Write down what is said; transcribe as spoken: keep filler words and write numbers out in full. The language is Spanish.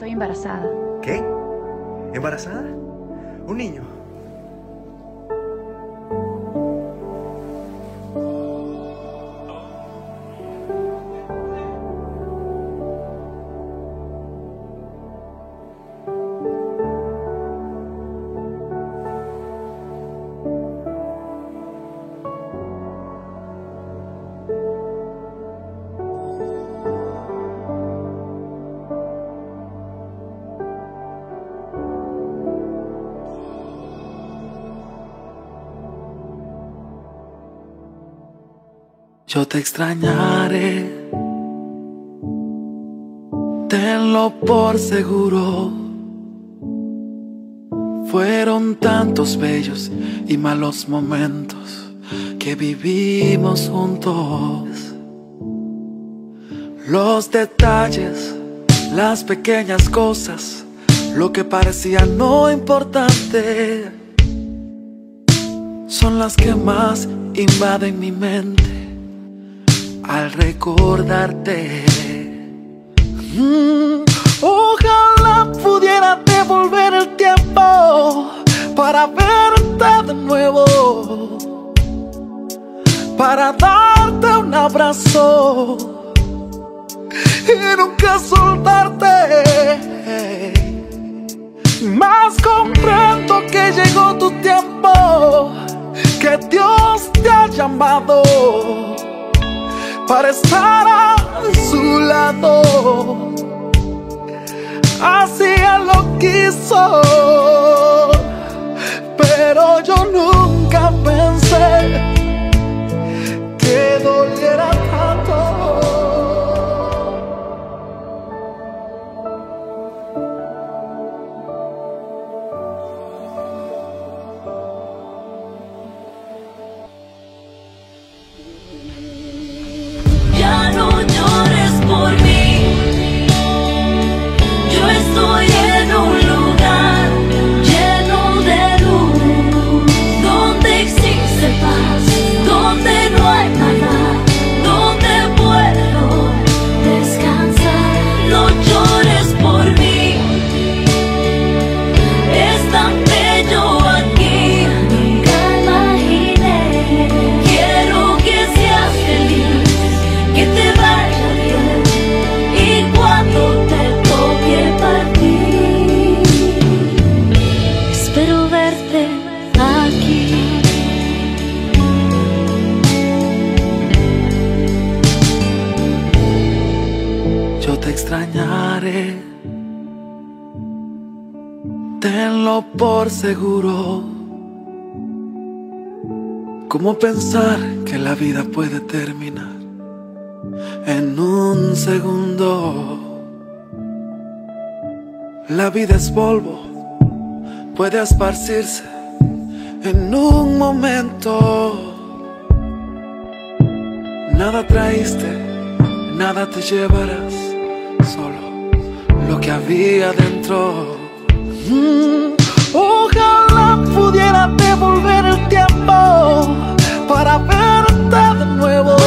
Estoy embarazada. ¿Qué? ¿Embarazada? ¿Un niño? Yo te extrañaré, tenlo por seguro. Fueron tantos bellos y malos momentos que vivimos juntos. Los detalles, las pequeñas cosas, lo que parecía no importante, son las que más invaden mi mente al recordarte. mm, Ojalá pudiera devolver el tiempo para verte de nuevo, para darte un abrazo y nunca soltarte. Mas comprendo que llegó tu tiempo, que Dios te ha llamado para estar a su lado. Así Él lo quiso, pero yo nunca pensé que doliera tanto. Ya no llores por mí, yo estoy en un lugar lleno de luz, donde existe paz, donde no hay maldad, donde puedo descansar. No llores por mí, es tan bello aquí, nunca imaginé. Quiero que seas feliz, que te vaya bien, y cuando te toque partir, espero verte aquí. Yo te extrañaré, tenlo por seguro. ¿Cómo pensar que la vida puede terminar en un segundo? La vida es polvo, puede esparcirse en un momento. Nada traíste, nada te llevarás, solo lo que había dentro. Mm, Ojalá pudiera devolver el tiempo para verte de nuevo,